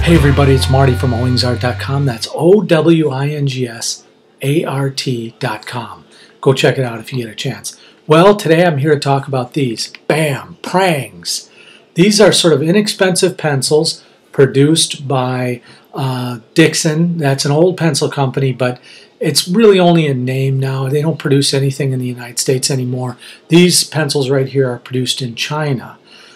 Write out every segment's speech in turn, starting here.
Hey everybody, it's Marty from owingsart.com. That's OWINGSART.com. Go check it out if you get a chance. Well, today I'm here to talk about these. Bam! Prangs. These are sort of inexpensive pencils produced by Dixon. That's an old pencil company, but it's really only a name now. They don't produce anything in the United States anymore. These pencils right here are produced in China.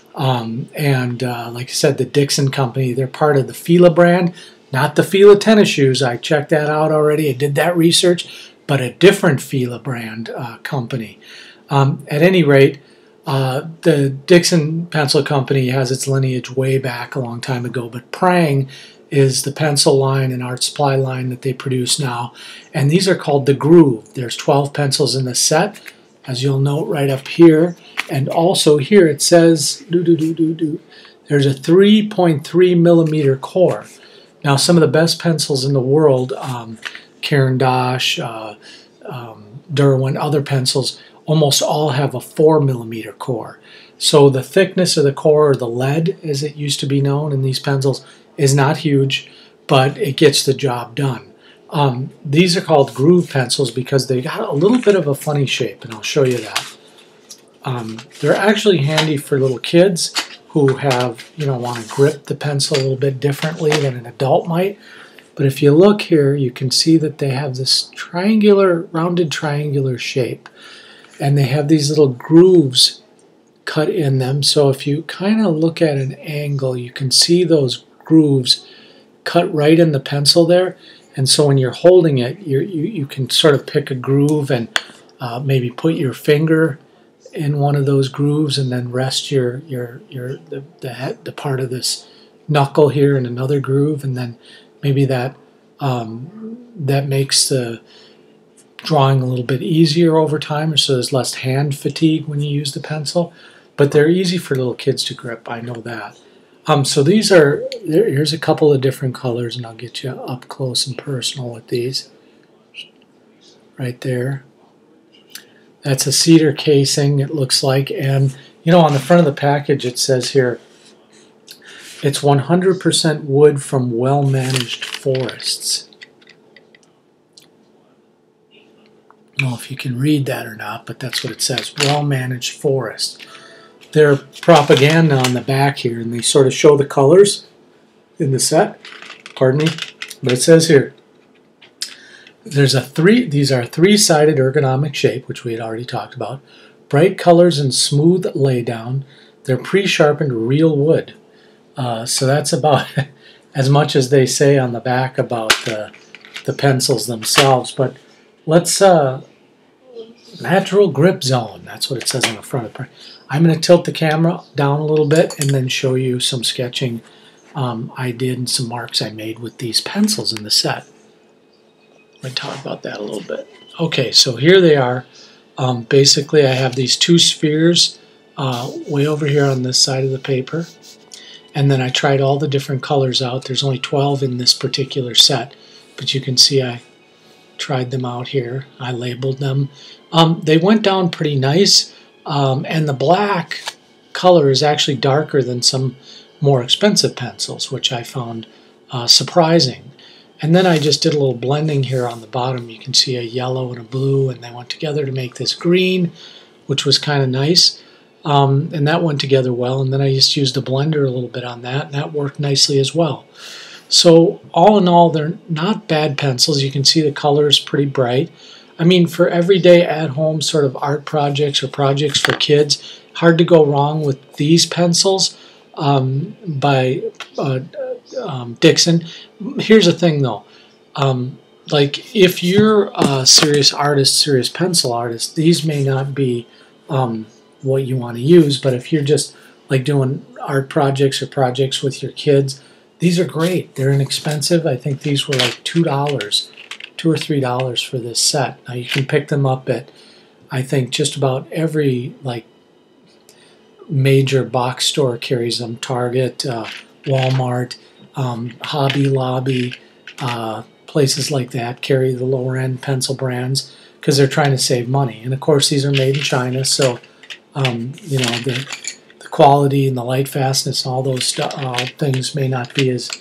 Like I said, the Dixon company, they're part of the Fila brand, not the Fila tennis shoes. I checked that out already. I did that research, but a different Fila brand company. At any rate, the Dixon pencil company has its lineage way back a long time ago, but Prang is the pencil line and art supply line that they produce now, and these are called the Groove. There's 12 pencils in the set, as you'll note right up here. And also here it says there's a 3.3 millimeter core. Now some of the best pencils in the world, Caran d'Ache, Derwent, other pencils, almost all have a 4 millimeter core. So the thickness of the core, or the lead as it used to be known in these pencils, is not huge, but it gets the job done. These are called groove pencils because they got a little bit of a funny shape, and I'll show you that. They're actually handy for little kids who have, want to grip the pencil a little bit differently than an adult might. But if you look here, you can see that they have this rounded triangular shape. And they have these little grooves cut in them. So if you kind of look at an angle, you can see those grooves cut right in the pencil there. And so when you're holding it, you can sort of pick a groove and maybe put your finger in one of those grooves and then rest the part of this knuckle here in another groove, and then maybe that makes the drawing a little bit easier over time, or so there's less hand fatigue when you use the pencil. But they're easy for little kids to grip, I know that. So here's a couple of different colors, and I'll get you up close and personal with these. Right there. That's a cedar casing, it looks like, and on the front of the package it says here, it's 100% wood from well-managed forests. I don't know if you can read that or not, but that's what it says, well-managed forest. Their propaganda on the back here, and they sort of show the colors in the set, pardon me, but it says here, these are a three-sided ergonomic shape, which we had already talked about. Bright colors and smooth laydown. They're pre-sharpened real wood. So that's about as much as they say on the back about the pencils themselves. But let's natural grip zone. That's what it says on the front of it. I'm going to tilt the camera down a little bit and then show you some sketching I did and some marks I made with these pencils in the set. Let me talk about that a little bit. Okay, so here they are. Basically, I have these two spheres way over here on this side of the paper. And then I tried all the different colors out. There's only 12 in this particular set. But you can see I tried them out here. I labeled them. They went down pretty nice. And the black color is actually darker than some more expensive pencils, which I found surprising. And then I just did a little blending here on the bottom. You can see a yellow and a blue, and they went together to make this green, which was kind of nice. And that went together well. And then I just used a blender a little bit on that, and that worked nicely as well. So all in all, they're not bad pencils. You can see the colors pretty bright. I mean, for everyday at-home sort of art projects or projects for kids, hard to go wrong with these pencils by Dixon. Here's the thing though, like if you're a serious artist, serious pencil artist, these may not be what you want to use, but if you're just like doing art projects or projects with your kids, these are great. They're inexpensive. I think these were like $2 or $3 for this set. Now you can pick them up at, I think, just about every like major box store carries them. Target, Walmart, Hobby Lobby, places like that carry the lower end pencil brands because they're trying to save money. And of course these are made in China, so the quality and the light fastness and all those things may not be as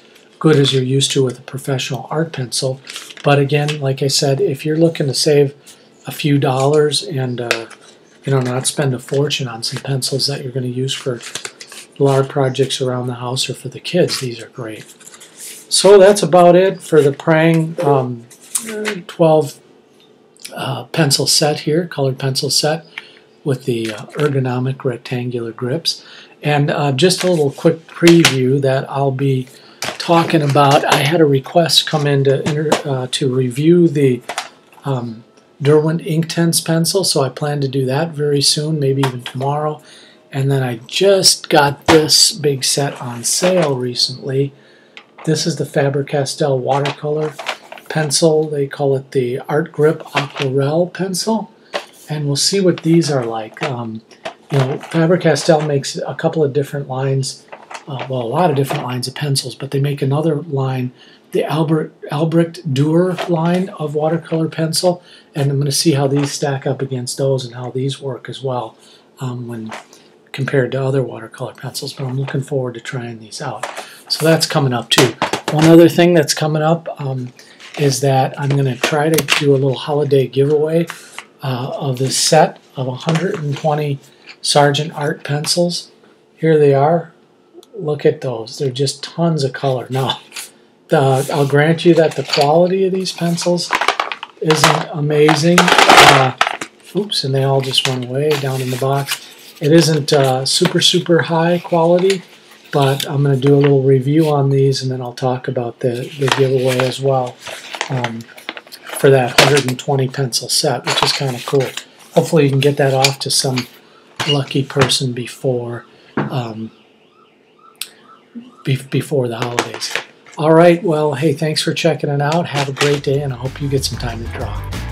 good as you're used to with a professional art pencil. But again, like I said, if you're looking to save a few dollars and not spend a fortune on some pencils that you're going to use for large projects around the house or for the kids, these are great. So that's about it for the Prang 12 pencil set here, colored pencil set with the ergonomic rectangular grips. And just a little quick preview that I'll be talking about. I had a request come in to review the Derwent Inktense pencil, so I plan to do that very soon, maybe even tomorrow. And then I just got this big set on sale recently. This is the Faber-Castell watercolor pencil. They call it the Art Grip Aquarelle pencil. And we'll see what these are like. Faber-Castell makes a couple of different lines, a lot of different lines of pencils, but they make another line, the Albrecht Dürer line of watercolor pencil, and I'm going to see how these stack up against those and how these work as well when compared to other watercolor pencils, but I'm looking forward to trying these out. So that's coming up too. One other thing that's coming up is that I'm going to try to do a little holiday giveaway of this set of 120 Sargent Art pencils. Here they are. Look at those. They're just tons of color. Now, I'll grant you that the quality of these pencils isn't amazing. Oops, and they all just went away down in the box. It isn't super high quality, but I'm going to do a little review on these, and then I'll talk about the giveaway as well for that 120 pencil set, which is kind of cool. Hopefully you can get that off to some lucky person before the holidays. All right, well, hey, thanks for checking it out. Have a great day, and I hope you get some time to draw.